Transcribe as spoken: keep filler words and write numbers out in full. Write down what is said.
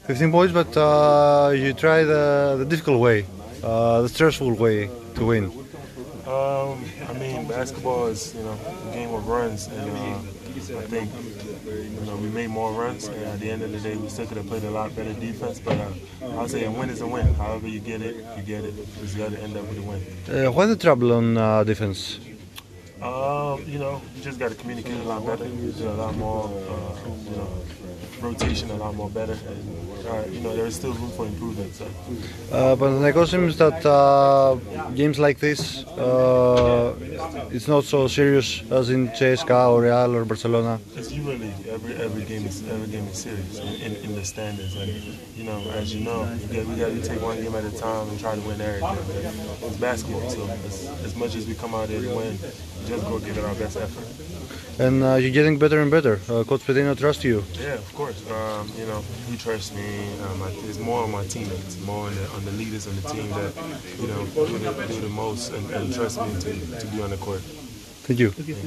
fifteen points, but uh, you try the, the difficult way, uh, the stressful way to win. Um, I mean, basketball is, you know, a game of runs, and uh, I think, you know, we made more runs, and at the end of the day, we still could have played a lot better defense, but uh, I'll say a win is a win. However you get it, you get it. You just got to end up with a win. Uh, why the trouble on uh, defense? Um, you know, you just got to communicate a lot better, do a lot more, uh, you know, rotation a lot more better, and uh, you know, there is still room for improvement. So. Uh, Panαθηναϊκός seems that uh, games like this, uh, it's not so serious as in C S K A or Real or Barcelona. It's Euroleague. Every every game is every game is serious in, in, in the standards, and you know, as you know, you get, we got to take one game at a time and try to win everything. It's basketball, so as, as much as we come out here to win, we just go give it our best effort. And uh, you're getting better and better. Uh, Coach Pedino trusts you. Yeah, of course. Um, you know, he trusts me. Um, I, it's more on my teammates, more on the, on the leaders on the team that, you know, do the, do the most and, and trust me to, to be on the court. Thank you.